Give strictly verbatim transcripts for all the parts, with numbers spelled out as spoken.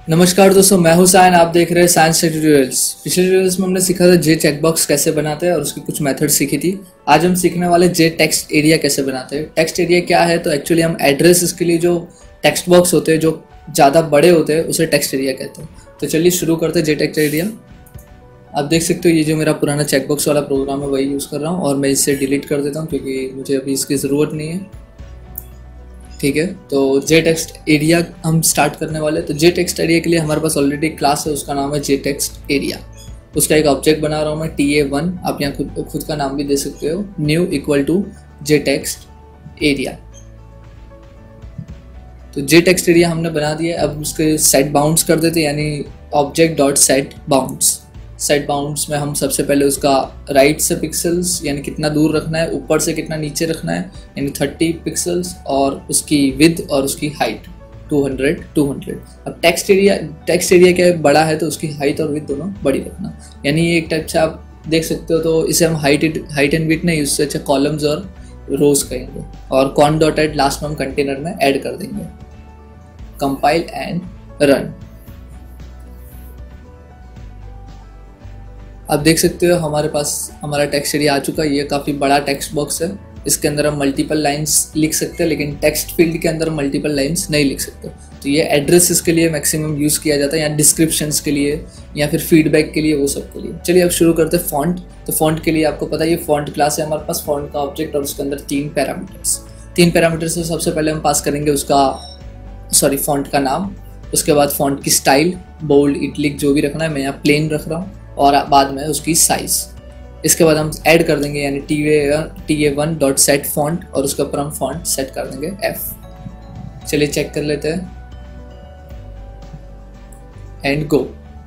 नमस्कार दोस्तों, मैं हूं सायन। आप देख रहे हैं साइंस ट्यूटोरियल्स। पिछले ट्यूटोरियल्स में हमने सीखा था जे चेकबॉक्स कैसे बनाते हैं और उसकी कुछ मेथड सीखी थी। आज हम सीखने वाले जे टेक्स्ट एरिया कैसे बनाते हैं। टेक्स्ट एरिया क्या है? तो एक्चुअली हम एड्रेस के लिए जो टेक्स्ट बॉक्स होते हैं जो ज़्यादा बड़े होते हैं उसे टेक्स्ट एरिया कहते हैं। तो चलिए शुरू करते हैं जे टेक्स्ट एरिया। आप देख सकते हो ये जो मेरा पुराना चेकबॉक्स वाला प्रोग्राम है वही यूज़ कर रहा हूँ और मैं इसे डिलीट कर देता हूँ क्योंकि मुझे अभी इसकी ज़रूरत नहीं है। ठीक है, तो जे टेक्स्ट एरिया हम स्टार्ट करने वाले हैं। तो जे टेक्स्ट एरिया के लिए हमारे पास ऑलरेडी क्लास है, उसका नाम है जे टेक्स्ट एरिया। उसका एक ऑब्जेक्ट बना रहा हूँ मैं टी ए वन। आप यहाँ खुद खुद का नाम भी दे सकते हो, new equal to J text area. तो जे टेक्स्ट एरिया हमने बना दिया। अब उसके सेट बाउंड्स कर देते, यानी object dot set bounds. Set bounds में हम सबसे पहले उसका राइट से पिक्सल्स यानी कितना दूर रखना है, ऊपर से कितना नीचे रखना है यानी थर्टी पिक्सल्स, और उसकी विड्थ और उसकी height two hundred two hundred. अब टेक्स्ट एरिया टेक्स्ट एरिया क्या है, बड़ा है तो उसकी हाइट और विड्थ दोनों बड़ी रखना, यानी ये एक टाइप से आप देख सकते हो। तो इसे हम हाइट हाइट एंड विड्थ नहीं, उससे अच्छा कॉलम्स और रोज कहेंगे, और कॉन डॉट एड लास्ट में हम कंटेनर में ऐड कर देंगे। Compile and run. आप देख सकते हो हमारे पास हमारा टेक्स्ट एरिया आ चुका है। ये काफ़ी बड़ा टेक्स्ट बॉक्स है। इसके अंदर हम मल्टीपल लाइंस लिख सकते हैं, लेकिन टेक्स्ट फील्ड के अंदर मल्टीपल लाइंस नहीं लिख सकते। तो ये एड्रेसेस के लिए मैक्सिमम यूज़ किया जाता है, या डिस्क्रिप्शंस के लिए या फिर फीडबैक के लिए, वो सब के लिए। चलिए अब शुरू करते हैं फॉन्ट। तो फॉन्ट के लिए आपको पता है ये फॉन्ट क्लास है हमारे पास, फॉन्ट का ऑब्जेक्ट, और उसके अंदर तीन पैरामीटर्स तीन पैरामीटर्स से सबसे पहले हम पास करेंगे उसका सॉरी फॉन्ट का नाम। उसके बाद फॉन्ट की स्टाइल, बोल्ड, इटलिक जो भी रखना है, मैं यहाँ प्लेन रख रहा हूँ, और बाद में उसकी साइज़। इसके बाद हम ऐड कर देंगे यानी T A T A one dot set font, और उसके ऊपर हम फॉन्ट सेट कर देंगे एफ। चलिए चेक कर लेते हैं एंड गो।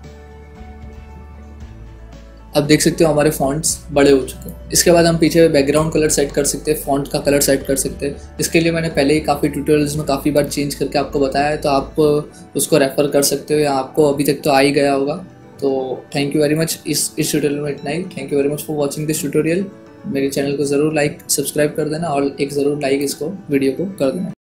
अब देख सकते हो हमारे फॉन्ट्स बड़े हो चुके हैं। इसके बाद हम पीछे बैकग्राउंड कलर सेट कर सकते हैं, फॉन्ट का कलर सेट कर सकते हैं। इसके लिए मैंने पहले ही काफ़ी ट्यूटोरियल्स में काफ़ी बार चेंज करके आपको बताया है, तो आप उसको रेफर कर सकते हो, या आपको अभी तक तो आ ही गया होगा। तो थैंक यू वेरी मच। इस इस ट्यूटोरियल में इतना ही। Thank you very much for watching this tutorial. मेरे चैनल को ज़रूर लाइक सब्सक्राइब कर देना, और एक ज़रूर लाइक इसको वीडियो को कर देना।